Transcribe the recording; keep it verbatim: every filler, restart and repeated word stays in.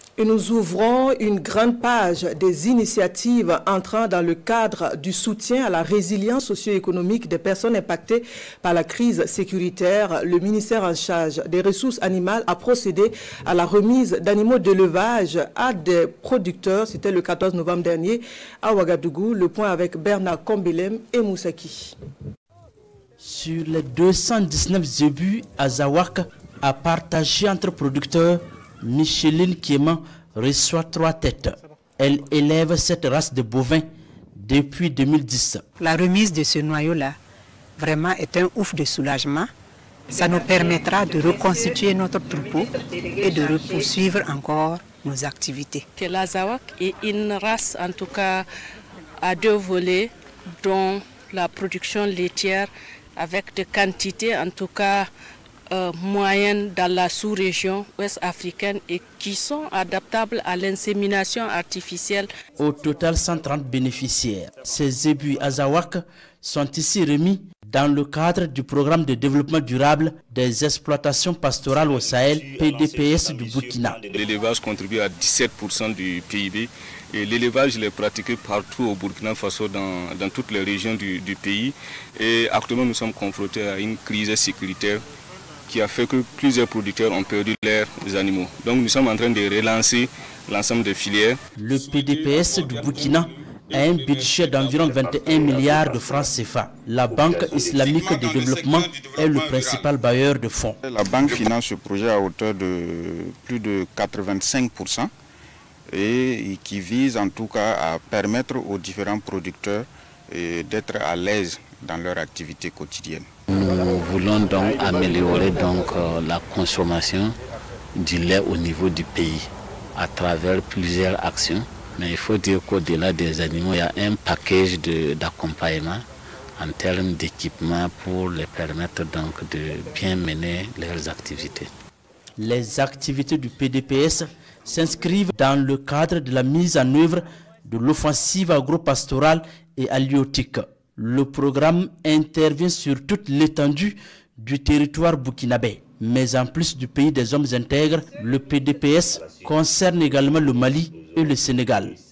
Et nous ouvrons une grande page des initiatives entrant dans le cadre du soutien à la résilience socio-économique des personnes impactées par la crise sécuritaire. Le ministère en charge des ressources animales a procédé à la remise d'animaux d'élevage à des producteurs. C'était le quatorze novembre dernier à Ouagadougou. Le point avec Bernard Kombelem et Moussaki. Sur les deux cent dix-neuf zébus, Azawak a partagé entre producteurs. Micheline Kieman reçoit trois têtes. Elle élève cette race de bovins depuis deux mille dix. La remise de ce noyau-là, vraiment est un ouf de soulagement. Ça nous permettra de reconstituer notre troupeau et de poursuivre encore nos activités. L'Azawak est une race, en tout cas, à deux volets, dont la production laitière avec des quantités, en tout cas, Euh, moyennes dans la sous-région ouest africaine et qui sont adaptables à l'insémination artificielle. Au total, cent trente bénéficiaires. Ces zébus Azawak sont ici remis dans le cadre du programme de développement durable des exploitations pastorales au Sahel, P D P S du Burkina. L'élevage contribue à dix-sept pour cent du P I B et l'élevage est pratiqué partout au Burkina Faso, dans, dans toutes les régions du, du pays. Et actuellement, nous sommes confrontés à une crise sécuritaire qui a fait que plusieurs producteurs ont perdu leurs animaux. Donc nous sommes en train de relancer l'ensemble des filières. Le P D P S du Burkina a un budget d'environ vingt et un milliards de francs C F A. La Banque islamique de développement est le principal bailleur de fonds. La banque finance ce projet à hauteur de plus de quatre-vingt-cinq pour cent et qui vise en tout cas à permettre aux différents producteurs d'être à l'aise dans leur activité quotidienne. Nous voulons donc améliorer donc, euh, la consommation du lait au niveau du pays à travers plusieurs actions. Mais il faut dire qu'au-delà des animaux, il y a un package d'accompagnement en termes d'équipement pour les permettre donc, de bien mener leurs activités. Les activités du P D P S s'inscrivent dans le cadre de la mise en œuvre de l'offensive agro-pastorale et halieutique. Le programme intervient sur toute l'étendue du territoire burkinabé. Mais en plus du pays des hommes intègres, le P D P S concerne également le Mali et le Sénégal.